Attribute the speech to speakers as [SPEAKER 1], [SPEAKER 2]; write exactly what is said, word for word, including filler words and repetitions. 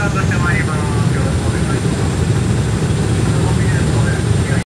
[SPEAKER 1] スタートしてまいります。